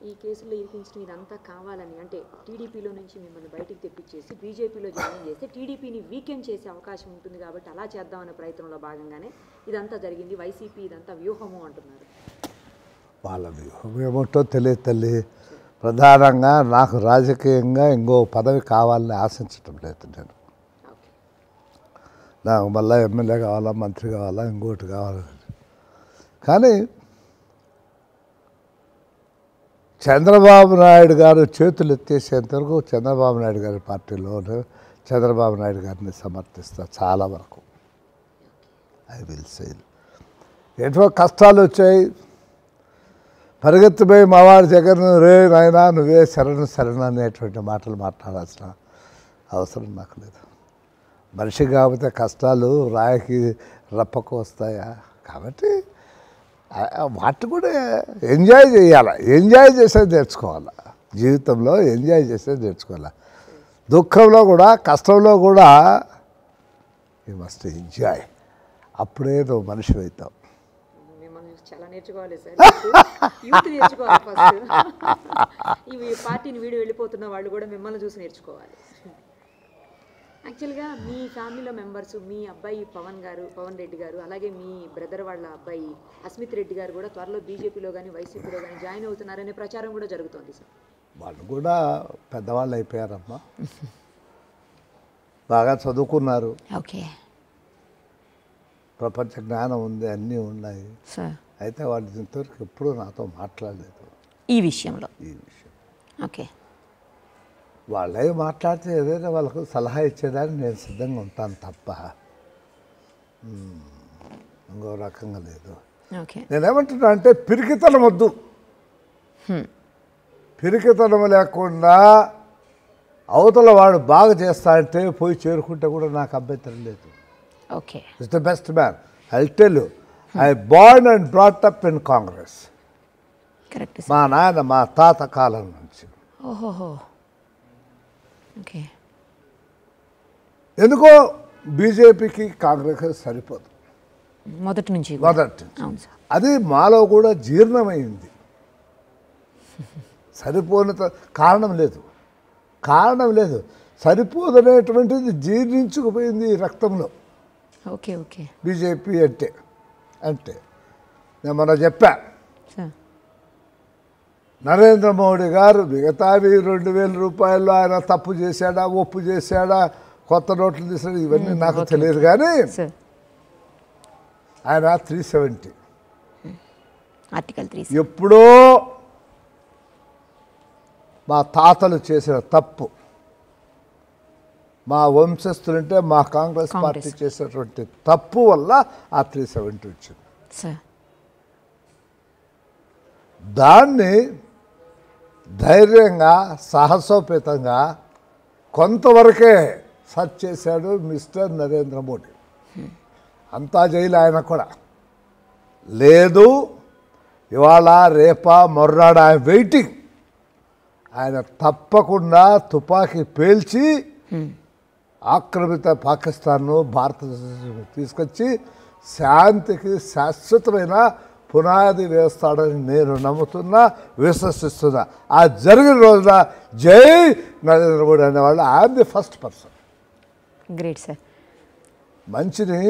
ఈ కేసులో ఇరికించడం ఇదంతా కావాలని, అంటే టీడీపీలో నుంచి మిమ్మల్ని బయటికి తెప్పించేసి బీజేపీలో జాయిన్ చేస్తే టీడీపీని వీకెండ్ చేసే అవకాశం ఉంటుంది కాబట్టి అలా చేద్దామనే ప్రయత్నంలో భాగంగానే ఇదంతా జరిగింది, వైసీపీ ఇదంతా వ్యూహము అంటున్నారు. వాళ్ళ వ్యూహం ఏమిటో తెలియదు తల్లి. ప్రధానంగా నాకు రాజకీయంగా ఇంకో పదవి కావాలని ఆశించటం లేదు. నేను నాకు మళ్ళీ ఎమ్మెల్యే కావాలా, మంత్రి కావాలా, ఇంకోటి కావాలా. కానీ చంద్రబాబు నాయుడు గారు చేతులు ఎత్తేసేంతవరకు చంద్రబాబు నాయుడు గారి పార్టీలో చంద్రబాబు నాయుడు గారిని సమర్థిస్తా చాలా వరకు. I will sale. ఎన్నో కష్టాలు వచ్చాయి, పరిగెత్తిపోయి మావాడి జగన్ రే నాయనా నువ్వే శరణు అనేటువంటి మాటలు మాట్లాడాల్సిన అవసరం నాకు లేదు. మనిషి కాకపోతే కష్టాలు రాయికి రప్పకు వస్తాయా? కాబట్టి వాటి కూడా ఎంజాయ్ చేయాలి. ఎంజాయ్ చేసేది నేర్చుకోవాలి. జీవితంలో ఎంజాయ్ చేసేది నేర్చుకోవాలి. దుఃఖంలో కూడా కష్టంలో కూడా యూ మస్ట్ ఎంజాయ్. అప్పుడే నువ్వు మనిషి అవుతావు. చాలా నేర్చుకోవాలి సార్, యూత్ నేర్చుకోవాలి ఫస్ట్. ఈ పార్టీని వీడి వెళ్ళిపోతున్న వాళ్ళు కూడా మిమ్మల్ని చూసి నేర్చుకోవాలి. యాక్చువల్గా మీ ఫ్యామిలీలో మెంబర్స్, మీ అబ్బాయి పవన్ రెడ్డి గారు, అలాగే మీ బ్రదర్ వాళ్ళ అబ్బాయి అస్మిత్ రెడ్డి గారు కూడా త్వరలో బీజేపీలో కానీ వైసీపీలో కానీ జాయిన్ అవుతున్నారనే ప్రచారం కూడా జరుగుతోంది సార్. వాళ్ళు కూడా పెద్దవాళ్ళు అయిపోయారమ్మా, బాగా చదువుకున్నారు, ఓకే, ప్రపంచ జ్ఞానం ఉంది, అన్నీ ఉన్నాయి. అయితే వాళ్ళు ఇంతవరకు ఎప్పుడూ నాతో మాట్లాడలేదు ఈ విషయంలో. ఓకే, వాళ్ళే మాట్లాడితే ఏదైనా వాళ్ళకు సలహా ఇచ్చేదాన్ని నేను సిద్ధంగా ఉంటాను తప్ప ఇంకో రకంగా లేదు. నేనేమంటున్నా అంటే పిరికితనం వద్దు. పిరికితనం లేకుండా అవతల వాడు బాగా చేస్తా అంటే పోయి చేరుకుంటే కూడా నాకు అభ్యంతరం లేదు. Okay, it's the best man. I tell you, I born and brought up in Congress. మా నాయన మా తాత కాలం నుంచి. ఓహోహో, ఓకే. ఎందుకో బీజేపీకి కాంగ్రెస్ సరిపోదు మొదటి నుంచి. అది మాలో కూడా జీర్ణమైంది. సరిపోయిన కారణం లేదు. సరిపోదనేటువంటిది జీర్ణించుకుపోయింది రక్తంలో. Okay okay. బీజేపీ అంటే నేను మొన్న చెప్పా, నరేంద్ర మోడీ గారు మిగతావి 2000 రూపాయలు ఆయన తప్పు చేశాడా, ఒప్పు చేశాడా, కొత్త నోట్లు తీసాడు, ఇవన్నీ నాకు తెలియదు. కానీ ఆయన 370 ఎప్పుడో మా తాతలు చేసిన తప్పు, మా వంశస్థులంటే మా కాంగ్రెస్ పార్టీ చేసినటువంటి తప్పు వల్ల ఆ 370 వచ్చింది. దాన్ని ధైర్యంగా సాహసోపేతంగా కొంతవరకే సర్చ్ చేశాడు మిస్టర్ నరేంద్ర మోడీ. అంతా జైలు ఆయన కూడా లేదు. ఇవాళ రేపా మొర్రాడు ఆయన వెయిటింగ్. ఆయన తప్పకుండా తుపాకీ పేల్చి ఆక్రమిత పాకిస్తాన్ను భారతదేశం తీసుకొచ్చి శాంతికి శాశ్వతమైన పునాది వేస్తాడని నేను నమ్ముతున్నా, విశ్వసిస్తున్నా. ఆ జరిగిన రోజున జై నరేంద్ర మోడీ అనేవాళ్ళు I'm the first person. Great sir. మంచిని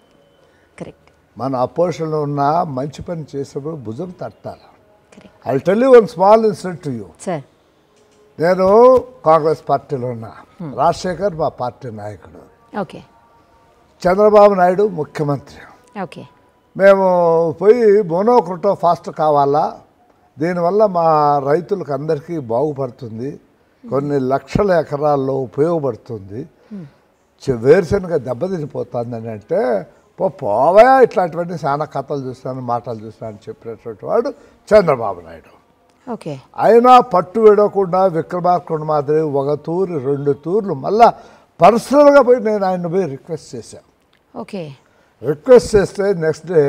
మన అపోజిషన్లో ఉన్న మంచి పని చేసినప్పుడు భుజం తట్టాలి. I will tell you one small incident to you. నేను కాంగ్రెస్ పార్టీలో ఉన్నా, రాజశేఖర్ మా పార్టీ నాయకుడు, ఓకే, చంద్రబాబు నాయుడు ముఖ్యమంత్రి. ఓకే, మేము పోయి మోనోక్రోటో ఫాస్ట్ కావాలా, దీనివల్ల మా రైతులకు అందరికీ బాగుపడుతుంది, కొన్ని లక్షల ఎకరాల్లో ఉపయోగపడుతుంది, వేరుశనగ దెబ్బతినిపోతుందని అంటే పోవా ఇట్లాంటివన్నీ చాలా కథలు చూస్తాను, మాటలు చూస్తాను అని చెప్పినటువంటి వాడు చంద్రబాబు నాయుడు. ఓకే, అయినా పట్టు విడకుండా విక్రమార్కుడు మాదిరి 1 తూరు 2 తూర్లు మళ్ళా పర్సనల్గా పోయి నేను ఆయన పోయి రిక్వెస్ట్ చేశాను. ఓకే, రిక్వెస్ట్ చేస్తే నెక్స్ట్ డే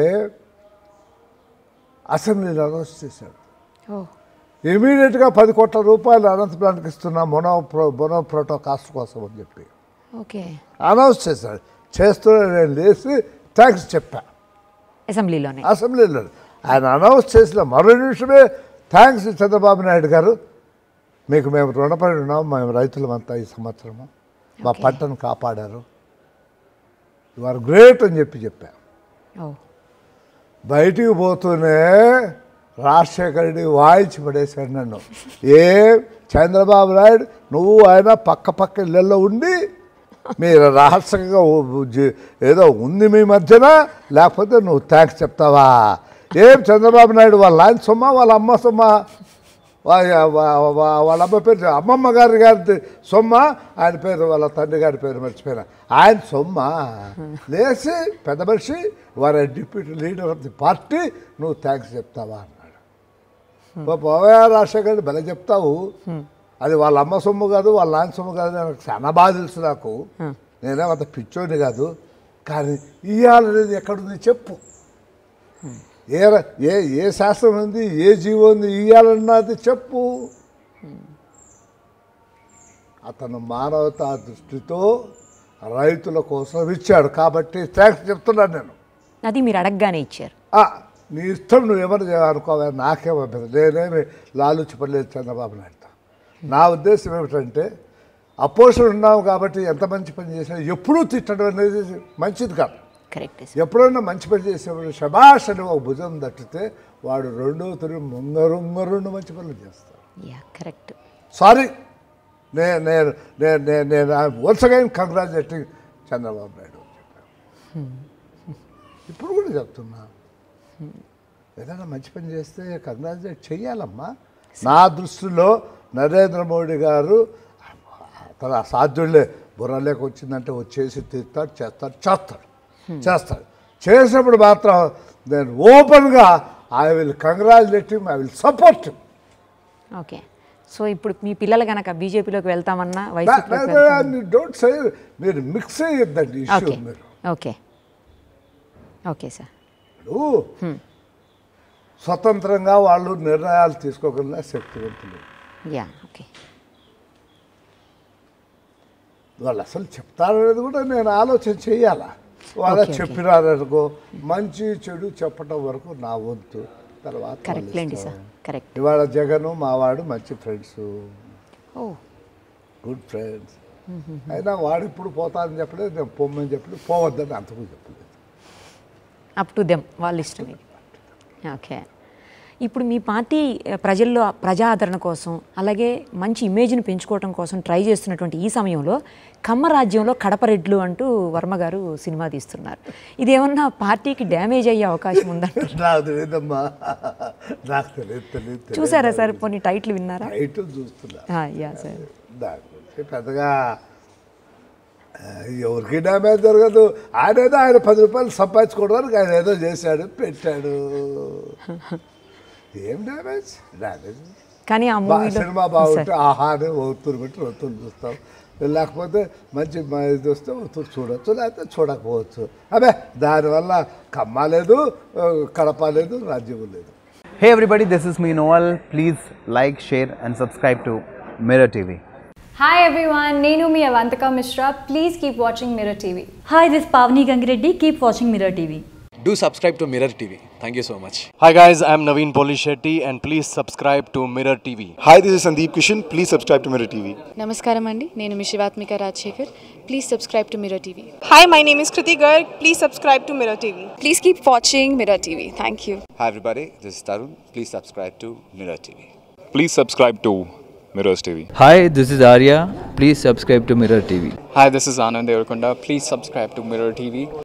అసెంబ్లీలో అనౌన్స్ చేశాడు. ఇమీడియట్గా 10 కోట్ల రూపాయలు అనంతపురానికి ఇస్తున్నా మోనోక్రోటో కాస్ట్ కోసం అని చెప్పి అనౌన్స్ చేశాడు. చేస్తూనే నేను లేచి థ్యాంక్స్ చెప్పా అసెంబ్లీలో. ఆయన అనౌన్స్ చేసిన మరో నిమిషమే థ్యాంక్స్ చంద్రబాబు నాయుడు గారు, మీకు మేము రుణపడి ఉన్నాం. మేము రైతులమంతా ఈ సంవత్సరము మా పంటను కాపాడారు. యు ఆర్ గ్రేట్ అని చెప్పా. బయటికి పోతూనే రాజశేఖర రెడ్డి వాయించి పడేశాడు నన్ను. చంద్రబాబు నాయుడు నువ్వు ఆయన పక్క ఇళ్ళల్లో ఉండి మీరు రహస్యంగా ఏదో ఉంది మీ మధ్యన, లేకపోతే నువ్వు థ్యాంక్స్ చెప్తావా? చంద్రబాబు నాయుడు వాళ్ళ ఆయన సొమ్మ, వాళ్ళ అమ్మ సొమ్మ, వాళ్ళ అమ్మ పేరు అమ్మమ్మ గారి సొమ్మ, ఆయన పేరు వాళ్ళ తండ్రి గారి పేరు మర్చిపోయినా, ఆయన సొమ్మ లేచి పెద్ద మనిషి వారి deputy leader of the party, నువ్వు థ్యాంక్స్ చెప్తావా అన్నాడు. పోవా రాజశేఖర్ భలే చెప్తావు, అది వాళ్ళ అమ్మ సొమ్ము కాదు, వాళ్ళ నాన్న సొమ్ము కాదు, నాకు చాలా బాగా తెలుసు. నాకు నేనేమంత పిచ్చోని కాదు, కానీ ఇయ్యాలనేది ఎక్కడుంది చెప్పు. ఏ శాస్త్రం ఉంది, ఏ జీవం ఉంది, ఇయ్యాలన్నది చెప్పు. అతను మానవతా దృష్టితో రైతుల కోసం ఇచ్చాడు కాబట్టి థ్యాంక్స్ చెప్తున్నాను నేను. అది మీరు అడగగానే ఇచ్చారు. నీ ఇష్టం, నువ్వు ఎవరు అనుకోవాలి, నాకేమో నేనేమి లాలుచిపడలేదు చంద్రబాబు నాయుడుతో. నా ఉద్దేశం ఏమిటంటే అపోజిషన్ ఉన్నాము కాబట్టి ఎంత మంచి పని చేసినా ఎప్పుడూ తిట్టడం అనేది మంచిది కాదు. కరెక్ట్. ఎప్పుడైనా మంచి పని చేసేవాడు శబాష్ అని ఒక భుజం తట్టితే వాడు రెండో తిరిగి ముంగరు మంచి పనులు చేస్తాడు. కరెక్ట్. సారీ, నేను once again congratulating Chandrababu Naidu అని చెప్పాను. ఇప్పుడు కూడా చెప్తున్నా, ఏదైనా మంచి పని చేస్తే కంగ్రాచులేట్ చెయ్యాలమ్మా. నా దృష్టిలో నరేంద్ర మోడీ గారు తన అసాధ్యులే, బుర్రలేక వచ్చిందంటే వచ్చేసి తీస్తాడు, చేస్తాడు. చేసినప్పుడు మాత్రం నేను ఓపెన్గా I will congratulate him, I will support him. Okay. So ఇప్పుడు మీ పిల్లలు కనుక బీజేపీలోకి వెళ్తామన్నా డోంట్ సే, మీరు మిక్స్ అయ్యొద్దండి ఇష్యూ. మీరు ఓకే సార్. స్వతంత్రంగా వాళ్ళు నిర్ణయాలు తీసుకోగలిగిన శక్తివంతులు. ఓకే. వాళ్ళు అసలు చెప్తారనేది కూడా నేను ఆలోచన చేయాలా. వాళ్ళ చెప్పినారనుకో, మంచి చెడు చెప్పటం వరకు నా వంతు. తర్వాత ఇవాళ జగను మావాడు మంచి ఫ్రెండ్స్, గుడ్ ఫ్రెండ్స్. అయినా వాడు ఇప్పుడు పోతానని చెప్పలేదు, నేను పొమ్మని చెప్పలేదు, పోవద్దని అంతకు చెప్పలేదు. అప్ టు దెమ్, వాళ్ళ ఇష్టం. ఓకే. ఇప్పుడు మీ పార్టీ ప్రజల్లో ప్రజా ఆదరణ కోసం, అలాగే మంచి ఇమేజ్ని పెంచుకోవడం కోసం ట్రై చేస్తున్నటువంటి ఈ సమయంలో కమ్మ రాజ్యంలో కడపరెడ్లు అంటూ వర్మ గారు సినిమా తీస్తున్నారు. ఇదేమన్నా పార్టీకి డ్యామేజ్ అయ్యే అవకాశం ఉందంటే? చూసారా సార్? కొన్ని టైటిల్ విన్నారా? పెద్దగా ఎవరికి డ్యామేజ్ జరగదు. ఆయన 10 రూపాయలు సంపాదించుకోవడానికి ఆయన ఏదో చేశాడు, పెట్టాడు. ఏం డ్యామేజ్ కానీ సినిమా బాగుంటే ఆహానే ఒత్తురు పెట్టి ఒత్తులు చూస్తాం, లేకపోతే మంచి ఇది వస్తే ఒత్తురు చూడవచ్చు, లేకపోతే చూడకపోవచ్చు. అదే దానివల్ల కమ్మ లేదు, కడప లేదు, రాజ్యం లేదు. Hey everybody, this is me Noel. Please like, share and subscribe to Mirror TV. Hi everyone, Nenu mi Avantika Mishra. Please keep watching Mirror TV. Hi, this is Pavni Gangireddy. Keep watching Mirror TV. Do subscribe to Mirror TV. Thank you so much. Hi guys, I'm Naveen Polishetty and please subscribe to Mirror TV. Hi, this is Sandeep Kishan. Please subscribe to Mirror TV. Namaskaram andi, nenu mi Shivatmika Rajshekhar. Please subscribe to Mirror TV. Hi, my name is Kriti Garg. Please subscribe to Mirror TV. Please keep watching Mirror TV. Thank you. Hi everybody, this is Tarun. Please subscribe to Mirror TV. Please subscribe to Mirrors TV. Hi, this is Arya. Please subscribe to Mirror TV. Hi, this is Anand Devarkonda. Please subscribe to Mirror TV.